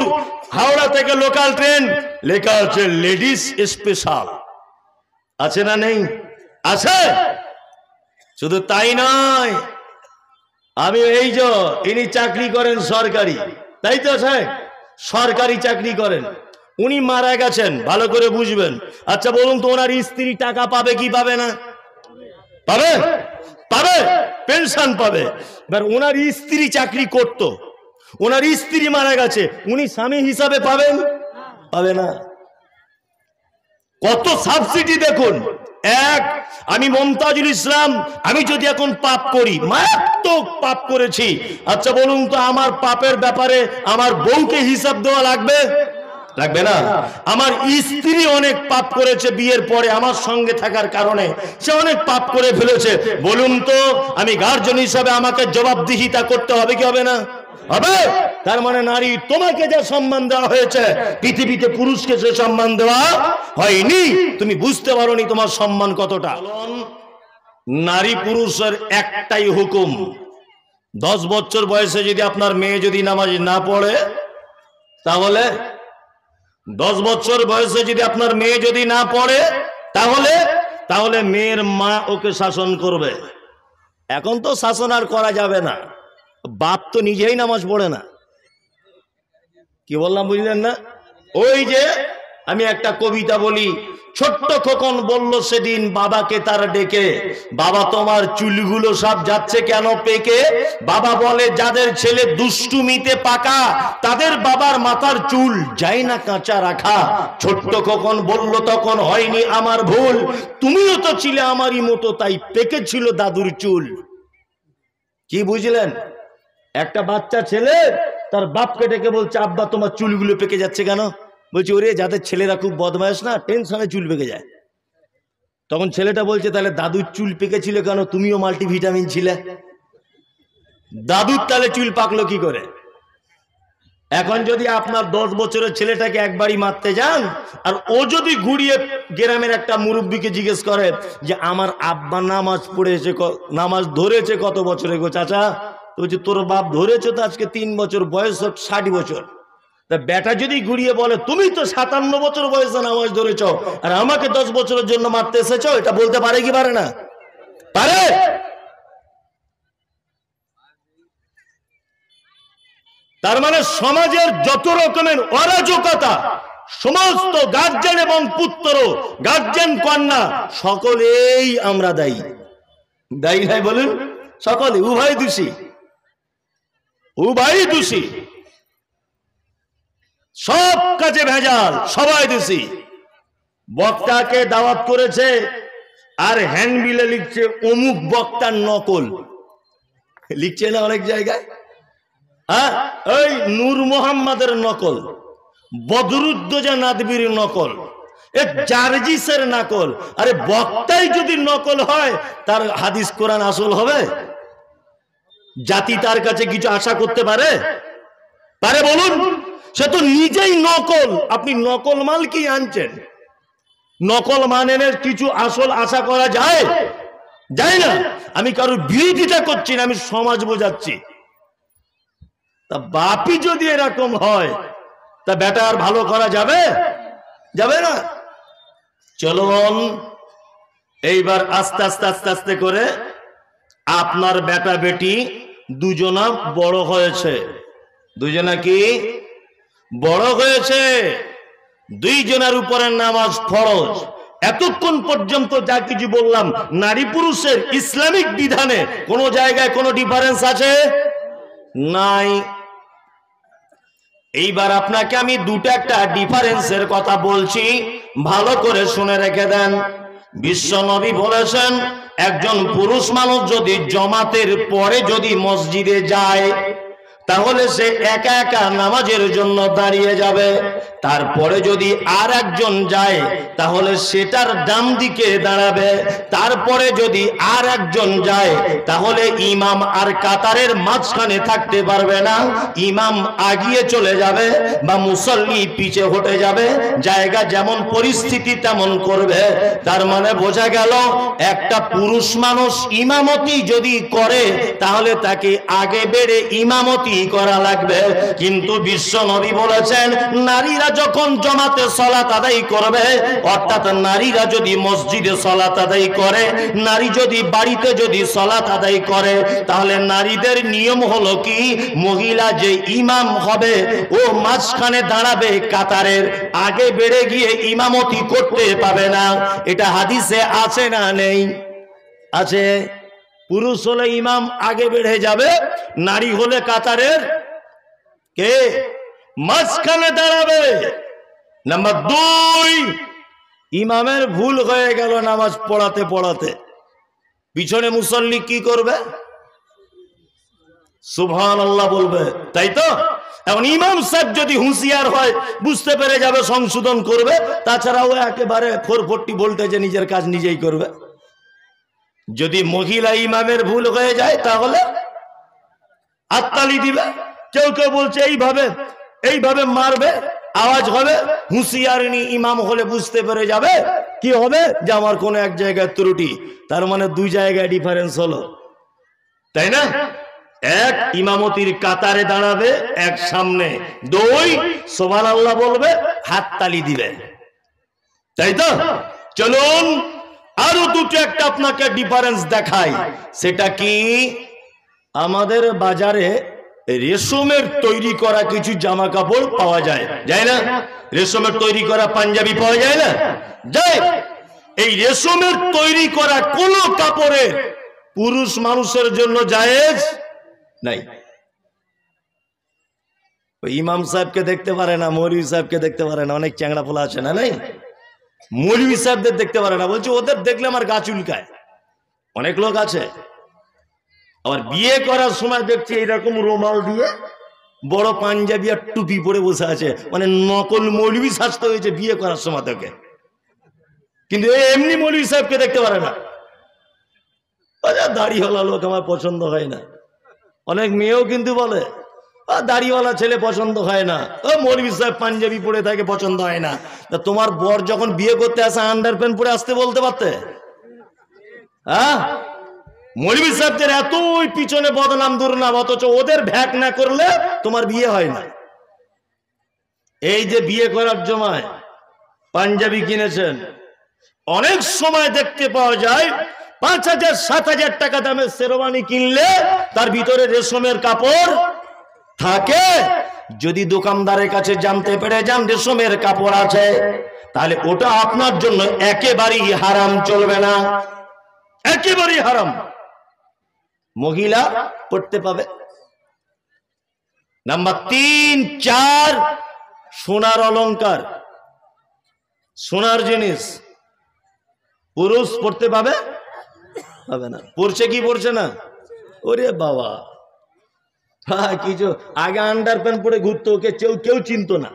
হাওড়া থেকে local train, লেখা আছে লেডিস স্পেশাল। আছে না নেই? আছে। শুধু তাই নয়, আমি এই যে ইনি চাকরি করেন সরকারি, তাই তো স্যার? সরকারি চাকরি করেন, উনি মারা গেছেন, ভালো করে বুঝবেন। আচ্ছা বলুন তো, ওনার স্ত্রী টাকা পাবে কি পাবে না? পাবে, পাবে, পেনশন পাবে। এবার ওনার স্ত্রী চাকরি করত, ওনার স্ত্রী মারা গেছে, উনি স্বামী হিসাবে পাবেন? পাবে না। কত সাবসিডি দেখুন। এক, আমি মমতাজুল ইসলাম, আমি যদি এখন পাপ করি, মারাত্মক পাপ করেছি, আচ্ছা বলুন তো আমার পাপের ব্যাপারে আমার বউকে হিসাব দেওয়া লাগবে? লাগবে না। আমার স্ত্রী অনেক পাপ করেছে বিয়ের পরে আমার সঙ্গে থাকার কারণে, সে অনেক পাপ করে ফেলেছে, বলুন তো আমি গার্জিয়ান হিসাবে আমাকে জবাবদিহিতা করতে হবে কি হবে না? হবে। তার মানে নারী, তোমাকে যে সম্মান দেওয়া হয়েছে, পৃথিবীতে পুরুষকে সে সম্মান দেওয়া হয়নি। তুমি বুঝতে পারোনি তোমার সম্মান কতটা। নারী পুরুষের একটাই হুকুম, 10 বছর বয়সে যদি আপনার মেয়ে যদি নামাজ না পড়ে, তাহলে 10 বছর বয়সে যদি আপনার মেয়ে যদি না পড়ে, তাহলে মেয়ের মা ওকে শাসন করবে। এখন তো শাসন আর করা যাবে না, বাপ তো নিজেই নামাজ পড়ে না। কি বললাম বুঝলেন না? ওই যে আমি একটা কবিতা বলি, ছোট্ট খোকন বলল সেদিন বাবাকে তার ডেকে, বাবা তোমার চুলগুলো সব যাচ্ছে কেন পেকে? বাবা বলে যাদের ছেলে দুষ্টুমিতে পাকা, তাদের বাবার মাথার চুল যায় না কাঁচা রাখা। ছোট্ট খোকন বলল তখন হয়নি আমার ভুল, তুমিও তো ছিলে আমারই মতো, তাই পেকেছিল দাদুর চুল। কি বুঝলেন? একটা বাচ্চা ছেলে তার বাপকে ডেকে বলছে, আব্বা তোমার চুলগুলো পেকে যাচ্ছে কেন? বলছে ওরে যাদের ছেলেরা খুব বদমাইশ না, টেনশনে চুল পেকে যায়। তখন ছেলেটা বলছে তাহলে দাদুর চুল পেকেছিল কেন? তুমিও মাল্টিভিটামিন ছিলে, দাদুর তাহলে চুল পাকলো কি করে? এখন যদি আপনার 10 বছরের ছেলেটাকে একবারই মারতে যান, আর ও যদি ঘুরিয়ে গ্রামের একটা মুরব্বীকে জিজ্ঞেস করে যে আমার আব্বা নামাজ পড়েছে, নামাজ ধরেছে কত বছরে গো চাচা? তো বলছে তোর বাপ ধরেছে তো আজকে 3 বছর, বয়স 60 বছর। তা বেটা যদি ঘুরিয়ে বলে তুমি তো 57 বছর বয়সে নামাজ ধরেছ আর আমাকে 10 বছরের জন্য মারতে এসেছো, এটা বলতে পারে কি পারে না? পারে। তার মানে সমাজের যত রকমের অরাজকতা, সমস্ত গার্জেন এবং পুত্র, গার্জেন কন্যা, সকলেই আমরা দায়ী। দায়ী নাই বলুন? সকলে, উভয় দোষী, উভয় দোষী, সব কাজে ভেজাল, সবাই দোষী। বক্তাকে দাওয়াত করেছে আর হ্যান্ডবিলে লিখছে অমুক বক্তার নকল, লিখছে না অনেক জায়গায়। হ্যাঁ, ওই নূর মোহাম্মদের নকল, বদরুদ্দোজা নাদবির নকল, জার্জিসের নকল। আরে বক্তাই যদি নকল হয়, তার হাদিস কোরআন আসল হবে? জাতি তার কাছে কিছু আশা করতে পারে? পারে বলুন? সে তো নিজেই নকল। আপনি নকল মাল কি আনছেন? নকল মানের কিছু আসল আশা করা যায়? যায় না। আমি কারোর বিরোধিতা করছি না, আমি সমাজ বোঝাচ্ছি। তা বাপই যদি এরকম হয়, তা বেটা আর ভালো করা যাবে? যাবে না। চলুন এইবার আস্তে আস্তে আস্তে আস্তে করে আপনার বেটা বেটি দুজনা বড় হয়েছে। দুজনা কি বড় হয়েছে? দুইজনের উপরে নামাজ ফরজ। এতক্ষণ পর্যন্ত যা কিছু বললাম, নারী পুরুষের ইসলামিক বিধানে কোন জায়গায় কোনো ডিফারেন্স আছে? নাই। এইবার আপনাকে আমি দুটো একটা ডিফারেন্সের কথা বলছি, ভালো করে শুনে রেখে দেন। বিশ্ব নবী বলেছেন, একজন পুরুষ মানুষ যদি জমাতের পরে যদি মসজিদে যায়, তাহলে সে একা একা নামাজের জন্য দাঁড়িয়ে যাবে, তারপরে যদি আর একজন যায় তাহলে সেটার ডান দিকে দাঁড়াবে, তারপরে যদি আর একজন যায় তাহলে ইমাম আর কাতারের মাঝখানে থাকতে পারবে না, ইমাম আগিয়ে চলে যাবে বা মুসল্লি পিছে হটে যাবে, জায়গা যেমন পরিস্থিতি তেমন করবে। তার মানে বোঝা গেল একটা পুরুষ মানুষ ইমামতি যদি করে তাহলে তাকে আগে বেড়ে ইমামতি করা লাগবে। কিন্তু বিশ্ব নবী বলেছেন নারীরা যখন জমাতে সালাত আদায় করবে, অর্থাৎ নারীরা যদি মসজিদে সালাত আদায় করে, নারী যদি বাড়িতে যদি সালাত আদায় করে, তাহলে নারীদের নিয়ম হলো কি, মহিলা যে ইমাম হবে ও মাঝখানে দাঁড়াবে, কাতারের আগে বেড়ে গিয়ে ইমামতি করতে পাবে না। এটা হাদিসে আছে না নেই? আছে। পুরুষ হলে ইমাম আগে বেড়ে যাবে, নারী হলে কাতারের কে মাঝখানে দাঁড়াবে। নাম্বার 2, ইমামের ভুল হয়ে গেল নামাজ পড়াতে পড়াতে, পিছনে মুসল্লি কি করবে? সুবহানাল্লাহ বলবে, তাই তো? এখন ইমাম সাহেব যদি হুঁশিয়ার হয়, বুঝতে পেরে যাবে, সংশোধন করবে। তাছাড়াও একেবারে 440 ভোল্টেজে নিজের কাজ নিজেই করবে। যদি মহিলা ইমামের ভুল হয়ে যায় তাহলে হাততালি দিবে। কেউ কেউ বলছে এইভাবে মারবে, আওয়াজ হবে, হুঁশিয়ারিনী ইমাম হলে বুঝতে পেরে যাবে কি হবে, যে আমার কোন এক জায়গায় ত্রুটি। তার মানে 2 জায়গায় ডিফারেন্স হলো, তাই না? এক, ইমামতির কাতারে দাঁড়াবে, এক সামনে। 2, সুবহানাল্লাহ বলবে, হাততালি দিবে, তাই তো? চলুন আরো 2টো একটা আপনাকে ডিফারেন্স দেখাই। সেটা কি, আমাদের বাজারে রেশমের তৈরি করা কিছু জামা কাপড় পাওয়া যায়, যায় না? রেশমের তৈরি করা পাঞ্জাবি পাওয়া যায় না? যায়। এই রেশমের তৈরি করা কোন কাপড়ের পুরুষ মানুষের জন্য জায়েজ নাই। ইমাম সাহেবকে দেখতে পারে না, মৌলভী সাহেবকে দেখতে পারে না, অনেক চ্যাংড়া পোলা আছে না? নাই, মৌলভী সাহেবদের দেখতে পারে না, বলছে ওদের দেখলে আমার গা চুলকায়। অনেক লোক আছে। আবার বিয়ে করার সময় দেখছি এইরকম রুমাল দিয়ে বড় পাঞ্জাবি আর টুপি পরে বসে আছে, মানে নকল মৌলভী সাজতে হয়েছে বিয়ে করার সময় থেকে। কিন্তু এমনি মৌলভী সাহেবকে দেখতে পারে না। দাড়িওয়ালা লোক আমার পছন্দ হয় না। অনেক মেয়েও কিন্তু বলে দাড়িওয়ালা ছেলে পছন্দ হয় না, মৌলভী সাহেব পাঞ্জাবি পরে থাকে, পছন্দ হয় না। তা তোমার বর যখন বিয়ে করতে আসে আন্ডার প্যান্ট পরে আসতে বলতে পারতে? হ্যাঁ, মৌলভী সাহেবদের এতই পিছনে বদনাম দুর্নাম, অথচ ওদের ভ্যাক না করলে তোমার বিয়ে হয় না। এই যে বিয়ে করার সময় পাঞ্জাবি কিনেছেন, অনেক সময় দেখতে পাওয়া যায় 5,000 7,000 টাকা দামের শেরওয়ানি কিনলে তার ভিতরে রেশমের কাপড় থাকে। যদি দোকানদারের কাছে জানতে পেরে যান রেশমের কাপড় আছে, তাহলে ওটা আপনার জন্য একেবারেই হারাম, চলবে না, একেবারেই হারাম। মহিলা পড়তে পাবে। নাম্বার 3 4, সোনার অলংকার, সোনার জিনিস পুরুষ পড়তে পাবে না? পড়ছে কি পড়ছে না? ওরে বাবা, কিছু আগে আন্ডার প্যান্ট পরে ঘুরতো, ওকে কেউ চিনতো না।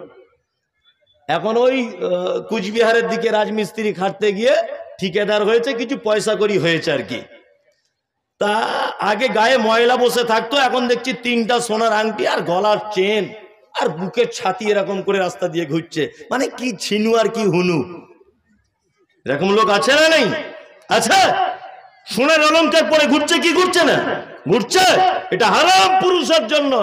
এখন ওই কুচবিহারের দিকে রাজমিস্ত্রি খাটতে গিয়ে ঠিকাদার হয়েছে, কিছু পয়সা করি হয়েছে আর কি। তা আগে গায়ে ময়লা বসে থাকতো, এখন দেখছি 3টা সোনার আংটি আর গলার চেন আর বুকের ছাতি এরকম করে রাস্তা দিয়ে ঘুরছে। মানে কি ছিনু আর কি হুনু, এরকম লোক আছে না? নেই? আচ্ছা, সোনার অলংকার পরে ঘুরছে কি ঘুরছে না? ঘুরছে। এটা হারাম পুরুষের জন্য।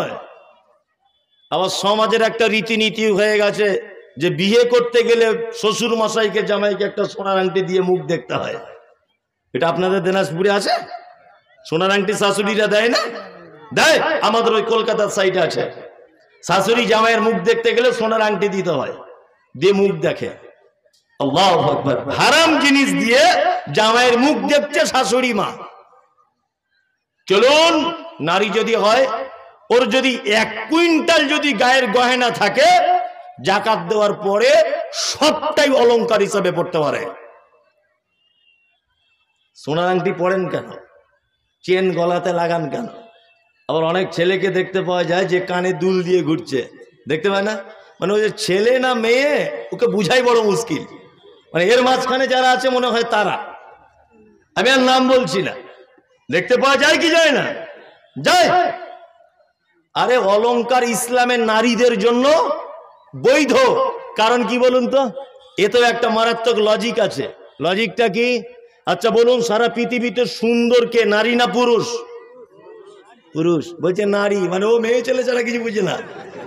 আবার সমাজের একটা রীতিনীতি হয়ে গেছে যে বিয়ে করতে গেলে শ্বশুর মশাইকে জামাইকে একটা সোনার আংটি দিয়ে মুখ দেখতে হয়। এটা আপনাদের দিনাজপুরে আছে? সোনার আংটি শাশুড়িরা দেয় না? দেয়। আমাদের ওই কলকাতার সাইডে আছে, শাশুড়ি জামাইয়ের মুখ দেখতে গেলে সোনার আংটি দিতে হয়, দিয়ে মুখ দেখে। আল্লাহু আকবার। হারাম জিনিস দিয়ে জামাইয়ের মুখ দেখছে শাশুড়ি মা। চলুন, নারী যদি হয়, ওর যদি 1 কুইন্টাল যদি গায়ের গয়না থাকে, জাকাত দেওয়ার পরে সবটাই অলংকার হিসাবে পড়তে পারে। সোনার আংটি পরেন কেন? চেন গলাতে লাগান কেন? আবার অনেক ছেলেকে দেখতে পাওয়া যায় যে কানে দুল দিয়ে ঘুরছে, দেখতে পায় না? মানে ওই যে ছেলে না মেয়ে ওকে বুঝাই বড় মুশকিল। মানে এর মাঝখানে যারা আছে মনে হয় তারা, আমি আর নাম বলছি না, দেখতে পাওয়া যায় কি যায় না? যায়। আরে অলংকার ইসলামের নারীদের জন্য বৈধ, কারণ কি বলুন তো? এ তো একটা মারাত্মক লজিক আছে। লজিকটা কি? আচ্ছা বলুন, সারা পৃথিবীতে সুন্দর কে, নারী না পুরুষ? পুরুষ। বলছে নারী, মানে ও মেয়ে ছেলে ছাড়া কিছু বুঝে না,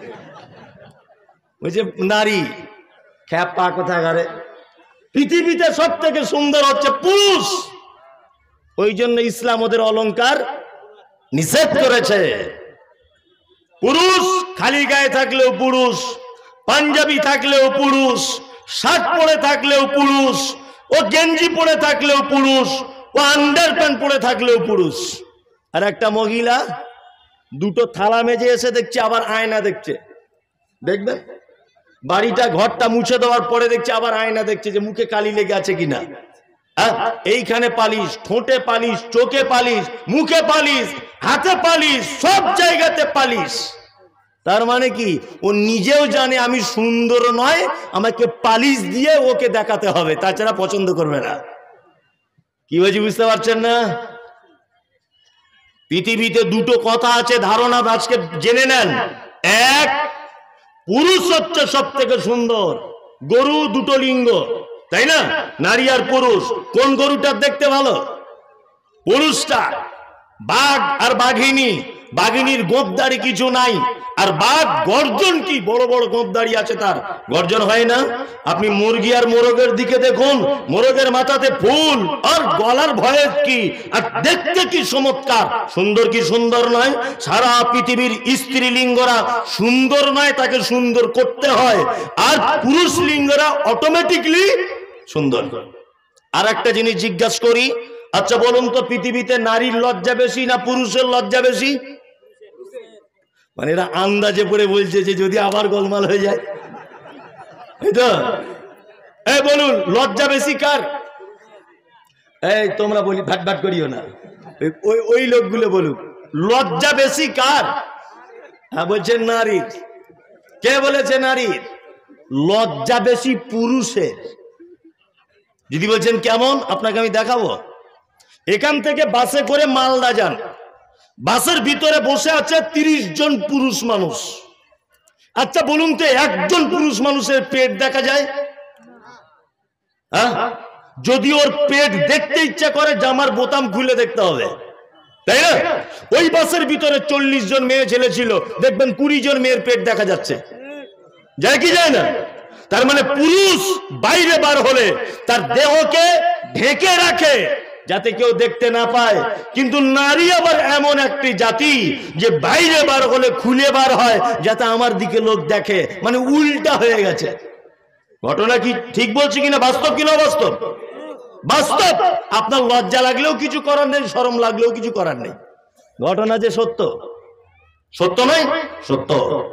বলছে নারী। খ্যাপা কোথাকারে, পৃথিবীতে সব থেকে সুন্দর হচ্ছে পুরুষ। ওই জন্য ইসলাম ওদের অলংকার নিষেধ করেছে। পুরুষ খালি গায়ে থাকলেও পুরুষ, পাঞ্জাবি থাকলেও পুরুষ, শার্ট পরে থাকলেও পুরুষ, ও গেঞ্জি পরে থাকলেও পুরুষ, ও আন্ডার প্যান্ট পরে থাকলেও পুরুষ। আর একটা মহিলা দুটো থালা মেজে এসে দেখছে, আবার আয়না দেখছে। দেখবেন বাড়িটা ঘরটা মুছে দেওয়ার পরে দেখছে আবার আয়না দেখছে যে মুখে কালি লেগে আছে কিনা। এইখানে পালিশ, ঠোঁটে পালিশ, চোখে পালিশ, মুখে পালিশ, হাতে পালিশ, সব জায়গাতে পালিশ। তার মানে কি? ও নিজেও জানে আমি সুন্দর নয়, আমাকে পালিশ দিয়ে ওকে দেখাতে হবে, তাছাড়া পছন্দ করবে না। কি বলছি বুঝতে পারছেন না? পৃথিবীতে দুটো কথা আছে, ধারণা আজকে জেনে নেন। এক, পুরুষ হচ্ছে সব থেকে সুন্দর। গরু দুটো লিঙ্গ, তাই না? নারী আর পুরুষ। কোন গরুটা দেখতে ভালো? পুরুষটা। বাঘ আর বাঘিনী, বাঘিনীর গোঁপদাড়ি কিছু নাই, আর বাঘ গর্জন কি বড় বড় গোঁপদাড়ি আছে, তার গর্জন হয় না। আপনি মুরগি আর মোরগের দিকে দেখুন, মোরগের মাথাতে ফুল আর গলার ভয়ে কি, আর দেখতে কি চমৎকার। সুন্দর কি সুন্দর নয়? সারা পৃথিবীর স্ত্রীলিঙ্গরা সুন্দর নয়, তাকে সুন্দর করতে হয়, আর পুরুষ লিঙ্গরা অটোমেটিকলি সুন্দর। আর একটা জিনিস জিজ্ঞাসা করি, আচ্ছা বলুন তো, পৃথিবীতে নারীর লজ্জা বেশি না পুরুষের লজ্জা বেশি? মানে এরা আন্দাজে পড়ে বলছে যে যদি আবার গোলমাল হয়ে যায়, তো এই বলুন লজ্জা বেশি কার? এই তোমরা বলি ভাট ভাট করিও না, ওই লোকগুলো বলুক লজ্জা বেশি কার? হ্যাঁ বলছেন নারীর। কে বলেছে নারীর? লজ্জা বেশি পুরুষের। যদি বলছেন কেমন, আপনাকে আমি দেখাবো। এখান থেকে বাসে করে মালদা যান, বাসের ভিতরে বসে আছে 30 জন পুরুষ মানুষ। আচ্ছা বলুন তো, একজন পুরুষ মানুষের পেট দেখা যায়? হ্যাঁ, যদি ওর পেট দেখতে ইচ্ছা করে জামার বোতাম খুলে দেখতে হবে, তাই না? ওই বাসের ভিতরে 40 জন মেয়ে ছেলে ছিল, দেখবেন 20 জন মেয়ের পেট দেখা যাচ্ছে, যায় কি যায় না? তার মানে পুরুষ বাইরে বার হলে তার দেহকে ঢেকে রাখে যাতে কেউ দেখতে না পায়, কিন্তু নারী আবার এমন একটি জাতি যে বাইরে বার হলে খুলে বার হয় যাতে আমার দিকে লোক দেখে, মানে উল্টা হয়ে গেছে। ঘটনা কি ঠিক বলছি কিনা, বাস্তব কিনা বাস্তব? বাস্তব। আপনার লজ্জা লাগলেও কিছু করার নেই, শরম লাগলেও কিছু করার নেই, ঘটনা যে সত্য। সত্য নয়? সত্য।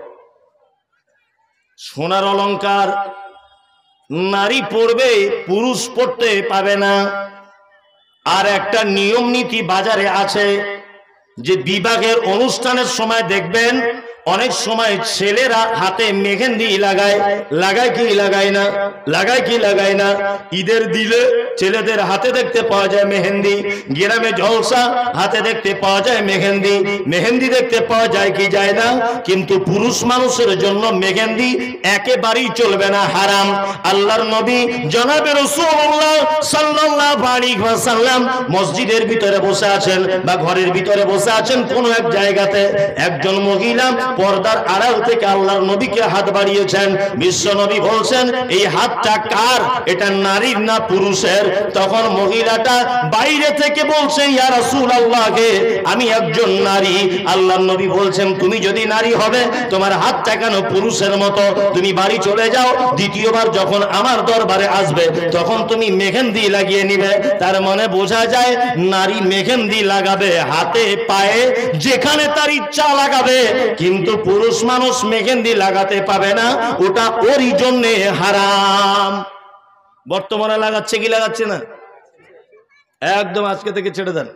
সোনার অলংকার নারী পরবে, পুরুষ পড়তে পাবে না। আর একটা নিয়ম নীতি বাজারে আছে যে বিবাহের অনুষ্ঠানের সময় দেখবেন অনেক সময় ছেলেরা হাতে মেহেন্দি লাগায়, লাগায় কি লাগায় না? লাগায় কি লাগায় না? ঈদের দিলে ছেলেদের হাতে দেখতে পাওয়া যায় মেহেন্দি, গ্রামে জলসা হাতে দেখতে পাওয়া যায় মেহেন্দি, মেহেন্দি দেখতে পাওয়া যায় কি যায় না? কিন্তু পুরুষ মানুষের জন্য মেহেন্দি একেবারেই চলবে না, হারাম। আল্লাহর নবী জনাবে রাসূলুল্লাহ সাল্লাল্লাহু আলাইহি ওয়াসাল্লাম মসজিদের ভিতরে বসে আছেন বা ঘরের ভিতরে বসে আছেন কোন এক জায়গাতে, একজন মহিলা পর্দার আড়াল থেকে আল্লাহর নবীকে হাত বাড়িয়েছেন। বিশ্ব নবী বলছেন এই হাতটা কার? এটা নারীর না পুরুষের? তখন মহিলাটা বাইরে থেকে বলছে ইয়া রাসূলুল্লাহ, আমি একজন নারী। আল্লাহর নবী বলছেন তুমি যদি নারী হবে তোমার হাতটা কেন পুরুষের মতো? তুমি বাড়ি চলে যাও, দ্বিতীয়বার যখন আমার দরবারে আসবে তখন তুমি মেহেন্দি লাগিয়ে নিবে। তার মানে বোঝা যায় নারী মেহেন্দি লাগাবে হাতে পায়ে যেখানে তার ইচ্ছা লাগাবে, কিন্তু পুরুষ মানুষ মেহেন্দি লাগাতে পাবে না, ওটা ওরই জন্য হারাম। বর্তমানে লাগাচ্ছে কি লাগাচ্ছে না? একদম আজকে থেকে ছেড়ে দেন।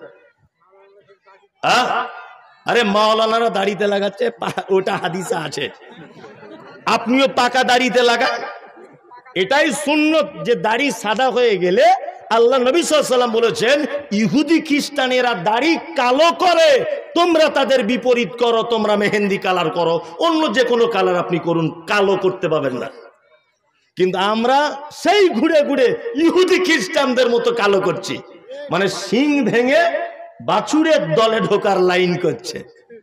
আরে মাওলানারা দাড়িতে লাগাচ্ছে, ওটা হাদিসে আছে। আপনিও পাকা দাড়িতে লাগান। এটাই সুন্নত যে দাড়ি সাদা হয়ে গেলে আল্লাহ নবী সাল্লাল্লাহু আলাইহি ওয়াসাল্লাম বলেছেন ইহুদি খ্রিস্টানেরা দাড়ি কালো করে, তোমরা তাদের বিপরীত করো, তোমরা মেহেন্দি কালার করো, অন্য যে কোনো কালার আপনি করুন, কালো করতে পাবেন না। কিন্তু আমরা সেই ঘুরে ঘুরে ইহুদি খ্রিস্টানদের মতো কালো করছি, মানে শিং ভেঙে বাছুরের দলে ঢোকার লাইন করছে।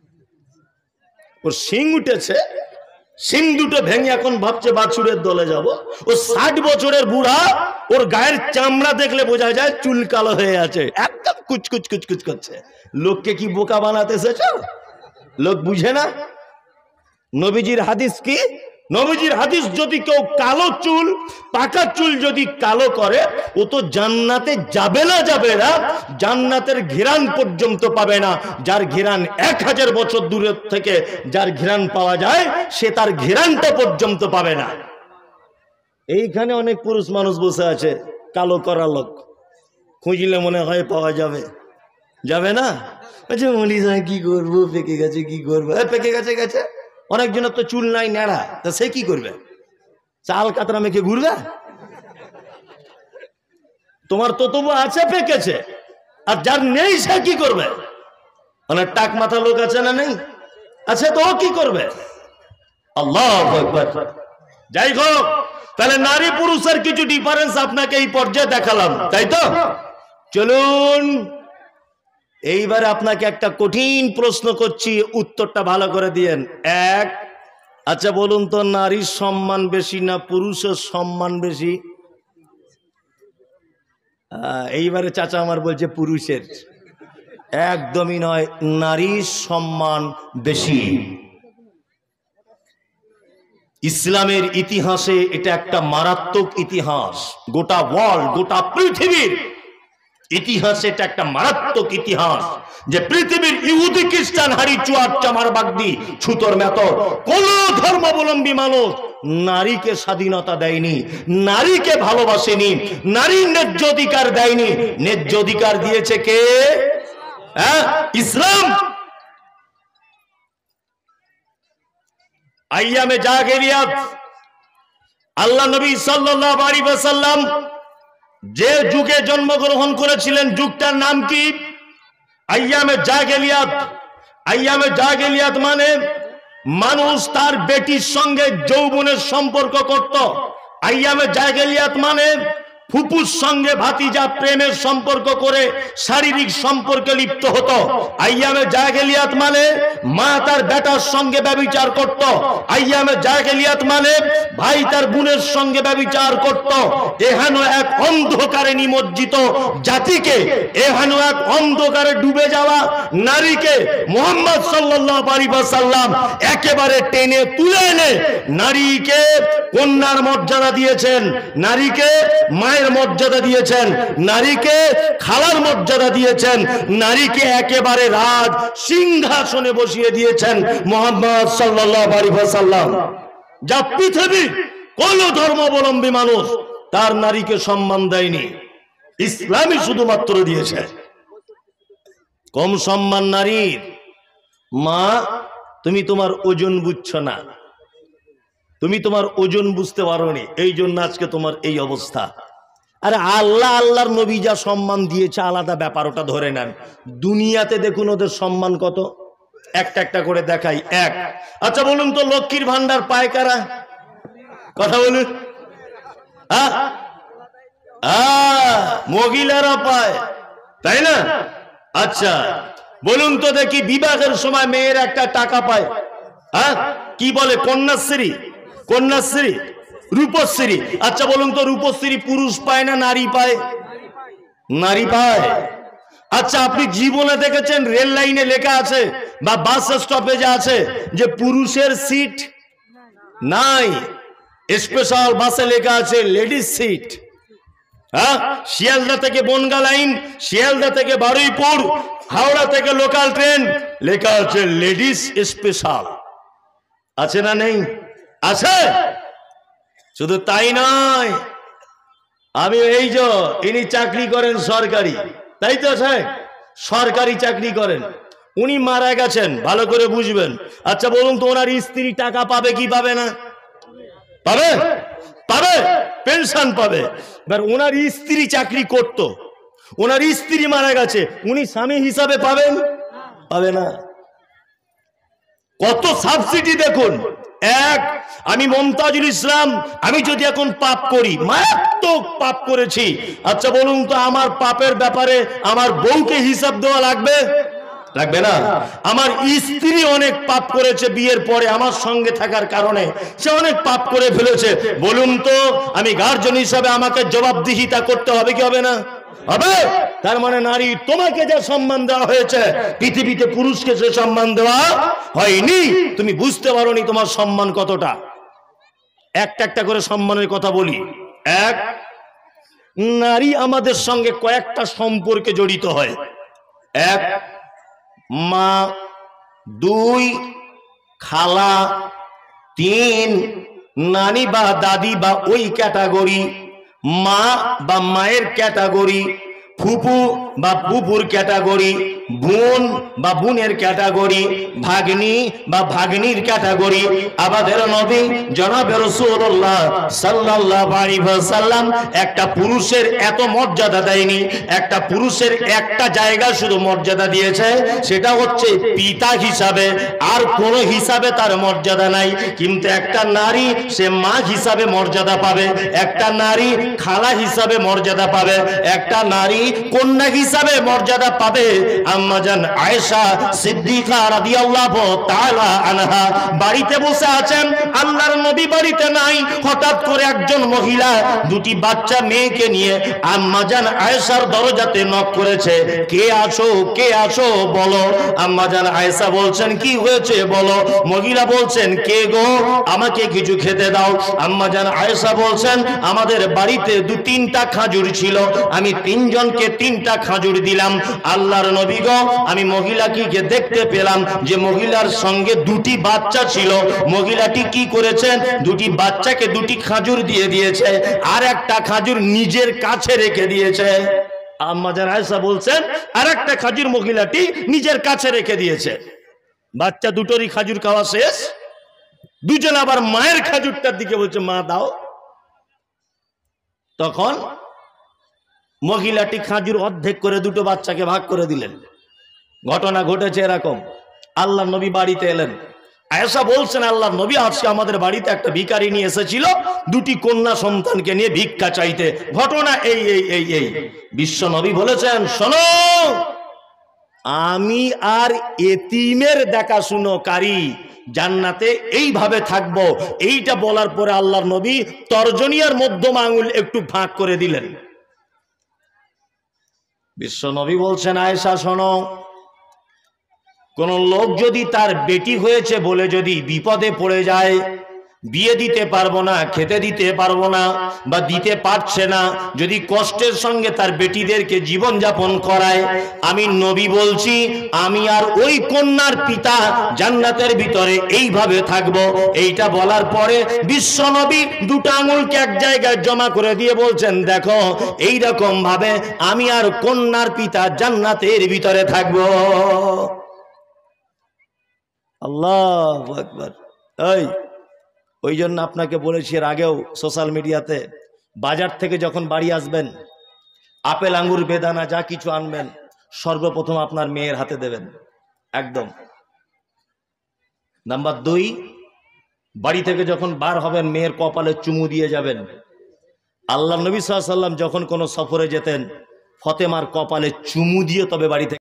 ওর শিং উঠেছে, শিং দুটো ভেঙে এখন ভাবছে বাছুরের দলে যাব। ও 60 বছরের বুড়া, ওর গায়ের চামড়া দেখলে বোঝা যায় চুল কালো হয়ে আছে, একদম কুচকুচ কুচকুচ করছে। লোককে কি বোকা বানাতে এসেছো? লোক বুঝে না নবীজির হাদিস কি। নবীজির হাদিস, যদি কেউ কালো চুল, পাকা চুল যদি কালো করে, ও তো জান্নাতে যাবে না, যাবে না, জান্নাতের ঘিরান পর্যন্ত পাবে না। যার ঘিরান 1000 বছর দূরের থেকে যার ঘিরান পাওয়া যায়, সে তার ঘিরানটা পর্যন্ত পাবে না। এইখানে অনেক পুরুষ মানুষ বসে আছে, কালো করা লোক, খুঁজলে মনে হয় পাওয়া যাবে, যাবে না। আচ্ছা মলি সাহেব কি করবো, পেকে গেছে, কি করবো? পেকে গেছে গেছে, অনেকজনের তো চুল নাই, নেড়া, তা সে কি করবে? চাল কাতরা মেখে ঘুরবে? তোমার তো তবু আছে, পেকেছে, আর যার নেই সে কি করবে? অনেক টাক মাথা লোক আছে না, নেই আছে, তো ও কি করবে? আল্লাহু আকবার। যাই হোক, তাহলে নারী পুরুষের কিছু ডিফারেন্স আপনাকে এই পর্যায়ে দেখালাম, তাই তো? চলুন এইবার আপনাকে একটা কঠিন প্রশ্ন করছি, উত্তরটা ভালো করে দিয়েন। এক, আচ্ছা বলুন তো, নারীর সম্মান বেশি না পুরুষের সম্মান বেশি? এইবারে চাচা আমার বলছে পুরুষের। একদমই নয়, নারীর সম্মান বেশি। ইসলামের ইতিহাসে এটা একটা মারাত্মক ইতিহাস, গোটা ওয়ার্ল্ড, গোটা পৃথিবীর ইতিহাসে এটা একটা মারাত্মক ইতিহাস, যে পৃথিবীর ইহুদি খ্রিস্টান হাড়ি চুয়ার চামার বাগদি ছুতর মেতর কোন ধর্মাবলম্বী মানুষ নারীকে স্বাধীনতা দেয়নি, নারীকে ভালোবাসেনি, নারীর ন্যায্য অধিকার দেয়নি। ন্যায্য অধিকার দিয়েছে কে? ইসলাম। আইয়ামে জাহেলিয়াত আল্লাহ নবী সাল্লাল্লাহু আলাইহি ওয়াসাল্লাম যে যুগে জন্মগ্রহণ করেছিলেন, যুগটার নাম কি? আইয়ামে জাহেলিয়াত। আইয়ামে জাহেলিয়াত মানে মানুষ তার বেটির সঙ্গে যৌবনের সম্পর্ক করত। আইয়ামে জাহেলিয়াত মানে ফুপুর সঙ্গে ভাতিজা প্রেমের সম্পর্ক করে শারীরিক সম্পর্কে লিপ্ত হতো। আইয়ামে জাহেলিয়াত মানে মা তার বেটার সঙ্গে ব্যভিচার করত। আইয়ামে জাহেলিয়াত মানে ভাই তার বোনের সঙ্গে ব্যভিচার করত। এহেন এক অন্ধকারে নিমজ্জিত জাতিকে, এহেন এক অন্ধকারে ডুবে যাওয়া নারীকে মুহাম্মদ সাল্লাল্লাহু আলাইহি ওয়াসাল্লাম একেবারে টেনে তুলে এনে নারীকে কন্যার মর্যাদা দিয়েছেন, নারীকে মায়ের মর্যাদা দিয়েছেন, নারীকে খালার মর্যাদা দিয়েছেন, নারীকে একেবারে রাজ সিংহাসনে বসিয়ে দিয়েছেন মুহাম্মদ সাল্লাল্লাহু আলাইহি ওয়াসাল্লাম। যা পৃথিবীর কোন ধর্মাবলম্বী মানুষ তার নারীকে সম্মান দেয়নি, ইসলামই শুধুমাত্র দিয়েছে। কম সম্মান নারীর। মা, তুমি তোমার ওজন বুঝছো না, তুমি তোমার ওজন বুঝতে পারোনি, এই জন্য আজকে তোমার এই অবস্থা। আরে আল্লাহ আল্লাহর নবী যা সম্মান দিয়েছে আলাদা ব্যাপার, ওটা ধরে নেন। দুনিয়াতে দেখুন ওদের সম্মান কত, একটা একটা করে দেখাই। এক, আচ্ছা বলুন তো লক্ষ্মীর ভান্ডার পায় কারা? কথা বলুন। মহিলারা পায়, তাই না? আচ্ছা বলুন তো দেখি, বিবাহের সময় মেয়ের একটা টাকা পায়, কি বলে? কন্যাশ্রী, কন্যাশ্রী, রূপশ্রী। আচ্ছা বলুন তো রূপশ্রী পুরুষ পায় না নারী পায়? নারী পায়। আচ্ছা আপনি জীবনে দেখেছেন রেল লাইনে লেখা আছে বা বাস স্টপেজে আছে যে পুরুষের সিট নাই, স্পেশাল বাসে লেখা আছে লেডিস সিট? শিয়ালদা থেকে বনগা লাইন, শিয়ালদা থেকে বারুইপুর, হাওড়া থেকে লোকাল ট্রেন, লেখা আছে লেডিস স্পেশাল। আছে না নেই? আছে। শুধু তাই নয়, আমি এই যে ইনি চাকরি করেন সরকারি, তাই তো স্যার? সরকারি চাকরি করেন, উনি মারা গেছেন, ভালো করে বুঝবেন। আচ্ছা বলুন তো ওনার স্ত্রী টাকা পাবে কি পাবে না? পাবে? পাবে, পেনশন পাবে। এবার ওনার স্ত্রী চাকরি করত, ওনার স্ত্রী মারা গেছে, উনি স্বামী হিসাবে পাবেন? পাবে না। কত সাবসিডি দেখুন। এক, আমি মমতাজুল ইসলাম, আমি যদি এখন পাপ করি, মারাত্মক পাপ করেছি, আচ্ছা বলুন তো আমার পাপের ব্যাপারে আমার বউকে হিসাব দেওয়া লাগবে? লাগবে না। আমার স্ত্রী অনেক পাপ করেছে বিয়ের পরে আমার সঙ্গে থাকার কারণে, সে অনেক পাপ করে ফেলেছে, বলুন তো আমি গার্জিয়ান হিসাবে আমাকে জবাবদিহিতা করতে হবে কি হবে না? হবে। তার মানে নারী, তোমাকে যে সম্মান দেওয়া হয়েছে পৃথিবীতে পুরুষকে সে সম্মান দেওয়া হয়নি। তুমি বুঝতে পারোনি তোমার সম্মান কতটা। একটা একটা করে সম্মানের কথা বলি। এক, নারী আমাদের সঙ্গে কয়েকটা সম্পর্কে জড়িত হয়। এক, মা। দুই, খালা। তিন, নানি বা দাদি বা ওই ক্যাটাগরি, মা বা মায়ের ক্যাটাগরি, ফুপু বা ফুপুর ক্যাটাগরি, বোন বা বোনের ক্যাটাগরি, ভাগ্নি বা ভাগ্নির ক্যাটাগরি। আমাদের নবী জনাবে রাসূলুল্লাহ সাল্লাল্লাহু আলাইহি ওয়াসাল্লাম একটা পুরুষের এত মর্যাদা দেয়নি, একটা পুরুষের একটা জায়গা শুধু মর্যাদা দিয়েছে, সেটা হচ্ছে পিতা হিসাবে, আর কোন হিসাবে তার মর্যাদা নাই। কিন্তু একটা নারী সে মা হিসাবে মর্যাদা পাবে, একটা নারী খালা হিসাবে মর্যাদা পাবে, একটা নারী কন্যা হিসাবে মর্যাদা পাবে। আম্মা জান আয়েশা সিদ্দিকা রাদিয়াল্লাহু তাআলা আনহা বাড়িতে বসে আছেন, আল্লাহর নবী বাড়িতে নাই। হঠাৎ করে একজন মহিলা দুটি বাচ্চা মেয়েকে নিয়ে আম্মা জান আয়েশার দরজাতে নক করেছে, কে আছো, কে আছো বলো। আম্মা জান আয়েশা বলছেন, কি হয়েছে বলো। মহিলা বলছেন, কে গো, আমাকে কিছু খেতে দাও। আম্মা জান আয়েশা বলছেন, আমাদের বাড়িতে দু তিনটা খাজুর ছিল, আমি তিনজনকে তিনটা খাজুর দিলাম। আল্লাহর নবী গো, আমি মহিলাকে দেখতে পেলাম যে মহিলার সঙ্গে দুটি বাচ্চা ছিল। মহিলাটি কি করেছেন, দুটি বাচ্চাকে দুটি খাজুর দিয়ে দিয়েছে, আর একটা খাজুর নিজের কাছে রেখে দিয়েছে। আম্মা জান আয়েশা বলছেন, আর একটা খাজুর মহিলাটি নিজের কাছে রেখে দিয়েছে। বাচ্চা দুটোরই খাজুর খাওয়া শেষ, দুজন আবার মায়ের খাজুরটার দিকে বলছে, মা দাও। তখন মহিলাটি খাজুর অর্ধেক করে দুটো বাচ্চাকে ভাগ করে দিলেন। ঘটনা ঘটেছে এরকম। আল্লাহর নবী বাড়িতে এলেন। আয়েশা বলছেন, আল্লাহর নবী আজকে আমাদের বাড়িতে একটা ভিখারি নিয়ে এসেছিল, দুটি কন্যা সন্তানকে নিয়ে ভিক্ষা চাইতে। ঘটনা এই এই এই এই। বিশ্ব নবী বলেছেন, শোনো, আমি আর এতিমের দেখাশুনোকারী জান্নাতে এইভাবে থাকবো। এইটা বলার পরে আল্লাহর নবী তর্জনী আর মধ্যম আঙুল একটু ফাঁক করে দিলেন। বিশ্ব নবী বলছেন, আয়েশা শোনো, কোন লোক যদি তার বেটি হয়েছে বলে যদি বিপদে পড়ে যায়, বিয়ে দিতে পারবো না, খেতে দিতে পারবো না বা দিতে পারছে না, যদি কষ্টের সঙ্গে তার বেটিদেরকে জীবন যাপন করায়, আমি নবী বলছি আমি আর ওই কন্যার পিতা জান্নাতের ভিতরে এইভাবে থাকবো। এইটা বলার পরে বিশ্ব নবী দুটো আঙুলকে এক জায়গায় জমা করে দিয়ে বলছেন, দেখো এইরকম ভাবে আমি আর কন্যার পিতা জান্নাতের ভিতরে থাকবো। আল্লাহু আকবার। ওই জন্য আপনাকে বলেছি এর আগেও সোশ্যাল মিডিয়াতে, বাজার থেকে যখন বাড়ি আসবেন, আপেল আঙ্গুর বেদানা যা কিছু আনবেন সর্বপ্রথম আপনার মেয়ের হাতে দেবেন একদম। নাম্বার 2, বাড়ি থেকে যখন বার হবেন মেয়ের কপালে চুমু দিয়ে যাবেন। আল্লাহ নবী সাল্লাল্লাহু আলাইহি ওয়াসাল্লাম যখন কোনো সফরে যেতেন, ফতেমার কপালে চুমু দিয়ে তবে বাড়ি থেকে